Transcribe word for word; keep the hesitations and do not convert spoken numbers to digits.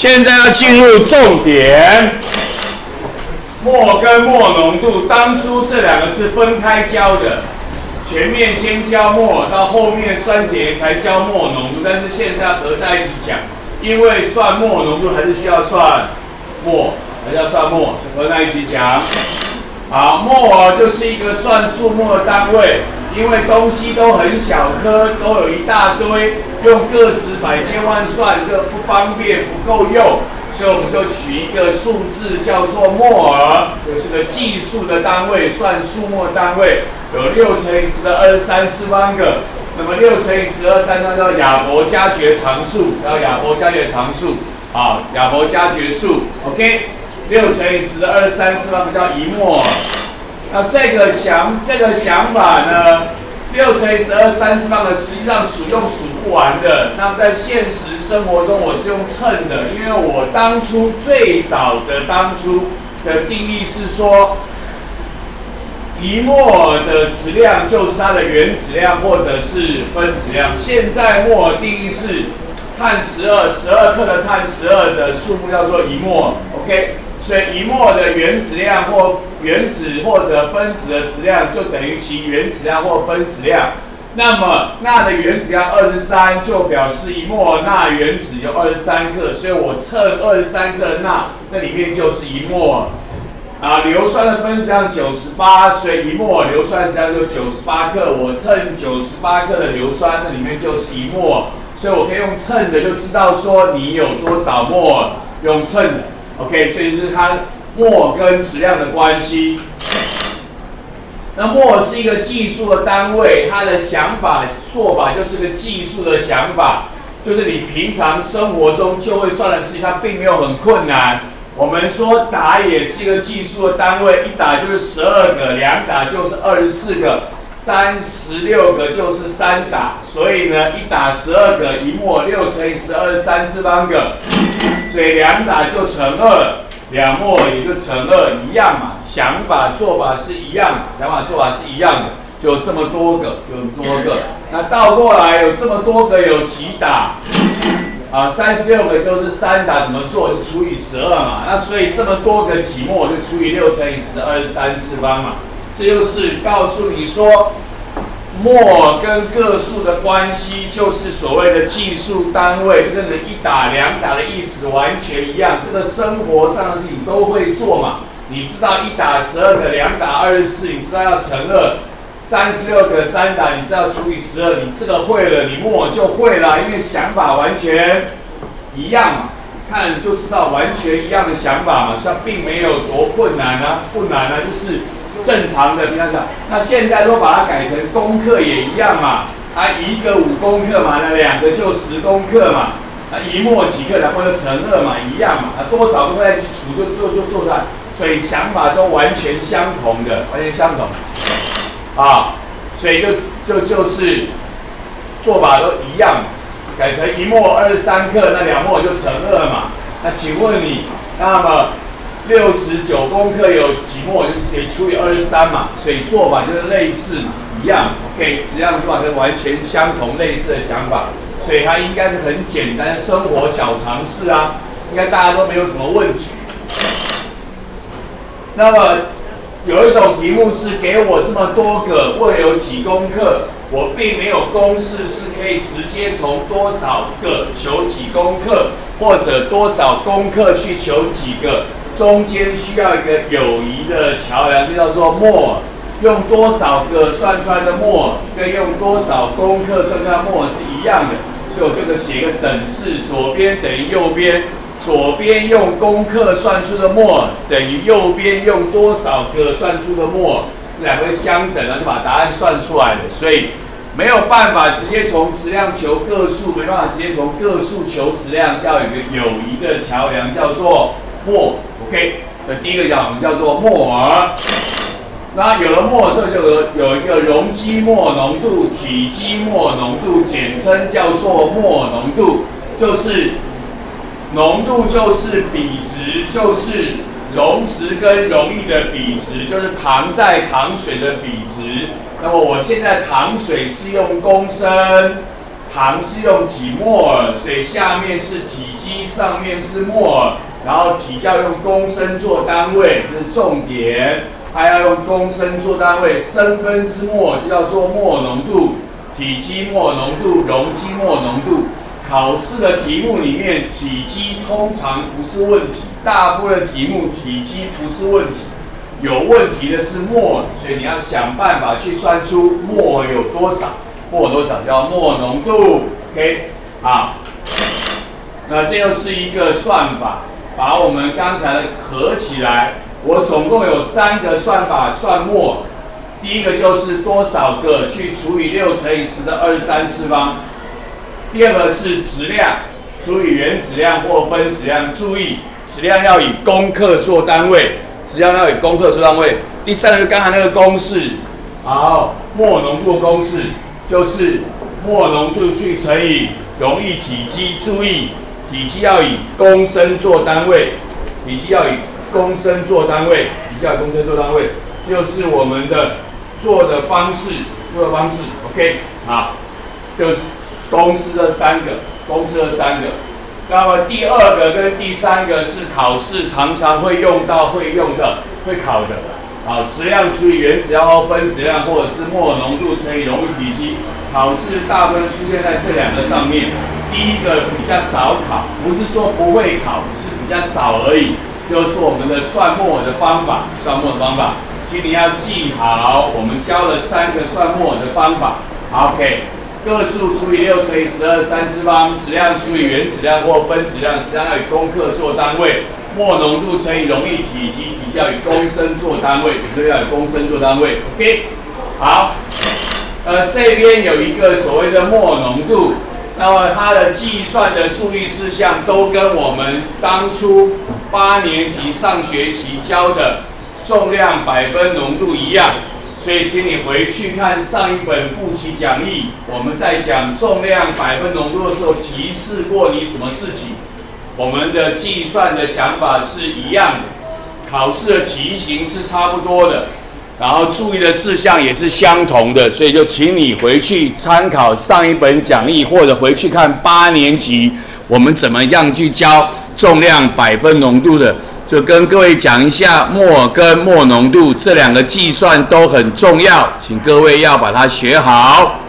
现在要进入重点，墨跟墨浓度，当初这两个是分开教的，前面先教墨，到后面酸碱才教墨浓度，但是现在合在一起讲，因为算墨浓度还是需要算墨，还是要算墨，合在一起讲。好，墨就是一个算数目的单位，因为东西都很小颗，都有一大堆，用个十百千万算这不方便，不够用，所以我们就取一个数字叫做墨尔，就是个计数的单位，算数目的单位，有六乘以十的二十三次方个。那么六乘以十二三那叫亚伯加决常数，叫亚伯加决常数，啊，亚伯加决数 ，OK。六乘以十的二十三次方个叫一墨尔。那这个想这个想法呢，六乘以十二三次方个实际上数用数不完的。那在现实生活中我是用称的，因为我当初最早的当初的定义是说，一墨尔的质量就是它的原质量或者是分子量。现在墨尔定义是碳十二，十二克的碳十二的数目叫做一墨尔 ，OK。所以一墨的原子量或原子或者分子的质量就等于其原子量或分子量。那么钠的原子量二十三就表示一墨钠原子有二十三克，所以我称二十三克的钠，那里面就是一墨。啊，硫酸的分子量九十八，所以一墨硫酸质量就九十八克，我称九十八克的硫酸，那里面就是一墨。所以我可以用称的就知道说你有多少墨，用称的。OK， 所以就是它墨跟质量的关系。那墨是一个计数的单位，它的想法做法就是个计数的想法，就是你平常生活中就会算的事情，它并没有很困难。我们说打也是一个计数的单位，一打就是十二个，两打就是二十四个，三十六个就是三打，所以呢，一打十二个，一墨六乘以十二十三次方个。所以两打就乘二，两墨也就乘二，一样嘛。想法做法是一样的，想法做法是一样的，就这么多个，就这么多个。那倒过来有这么多个，有几打？啊，三十六个就是三打，怎么做就除以十二嘛。那所以这么多个几墨就除以六乘以十的二十三次方嘛。这就是告诉你说，墨跟个数的关系就是所谓的计数单位，就跟你一打两打的意思完全一样。这个生活上的事情都会做嘛。你知道一打十二个，两打二十四，你知道要乘二，三十六个三打，你知道除以十二，你这个会了，你墨就会了，因为想法完全一样嘛。看你就知道完全一样的想法嘛，所以并没有多困难啊，不难啊，就是正常的，比方讲，那现在都把它改成公克也一样嘛，啊，一个五公克嘛，那两个就十公克嘛，啊，一墨几克，然后就乘二嘛，一样嘛，啊，多少公克再去除就就就做出来，所以想法都完全相同的，完全相同，啊，所以就就就是做法都一样，改成一墨二十三克，那两墨就乘二嘛，那请问你，那么六十九公克有几墨，就可以除以二十三嘛，所以做法就是类似嘛，一样 ，OK， 质量做法跟完全相同类似的想法，所以它应该是很简单的生活小常识啊，应该大家都没有什么问题。那么有一种题目是给我这么多个，问有几公克，我并没有公式是可以直接从多少个求几公克，或者多少公克去求几个。中间需要一个友谊的桥梁，就叫做墨。用多少个算出来的墨，跟用多少公克算出来的墨是一样的，所以我这个写一个等式，左边等于右边，左边用公克算出的墨等于右边用多少个算出的墨，两个相等，然后就把答案算出来了。所以没有办法直接从质量求个数，没办法直接从个数求质量，要有一个友谊的桥梁，叫做墨。OK， 那第一个叫叫做墨尔。那有了墨之后，就有有一个容积墨浓度、体积墨浓度，简称叫做墨浓度，就是浓度就是比值，就是溶质跟溶液的比值，就是糖在糖水的比值。那么我现在糖水是用公升， 糖是用几摩尔，所以下面是体积，上面是摩尔，然后体要用公升做单位，这是重点。它要用公升做单位，升分之摩就叫做摩尔浓度，体积摩尔浓度，容积摩尔浓度。考试的题目里面，体积通常不是问题，大部分的题目体积不是问题，有问题的是摩尔，所以你要想办法去算出摩尔有多少，摩尔多少叫摩尔浓度。OK， 好，那这又是一个算法，把我们刚才的合起来。我总共有三个算法算摩尔，第一个就是多少个去除以六乘以十的二十三次方。第二个是质量，除以原质量或分质量。注意，质量要以公克做单位，质量要以公克做单位。第三个是刚才那个公式，好，摩尔浓度的公式就是摩尔浓度去乘以溶液体积。注意，体积要以公升做单位，体积要以公升做单位，体积要以公升做单位，就是我们的做的方式，做的方式。OK， 好，就是。公式这三个，公式这三个，那么第二个跟第三个是考试常常会用到、会用的、会考的。好，质量除以原质量或分质量，或者是摩尔浓度乘以溶液体积。考试大部分出现在这两个上面。第一个比较少考，不是说不会考，只是比较少而已。就是我们的算摩尔的方法，算摩尔的方法，请你要记好，我们教了三个算摩尔的方法。OK。个数除以六乘以十二三次方，质量除以原质量或分质量，质量要以公克做单位，摩尔浓度乘以溶液体积，体积要以公升做单位，这要以公升做单位。OK， 好，呃，这边有一个所谓的摩尔浓度，那么它的计算的注意事项都跟我们当初八年级上学期教的重量百分浓度一样。所以，请你回去看上一本复习讲义，我们在讲重量百分浓度的时候提示过你什么事情。我们的计算的想法是一样的，考试的题型是差不多的，然后注意的事项也是相同的，所以就请你回去参考上一本讲义，或者回去看八年级我们怎么样去教重量百分浓度的。就跟各位讲一下，摩尔跟摩尔浓度这两个计算都很重要，请各位要把它学好。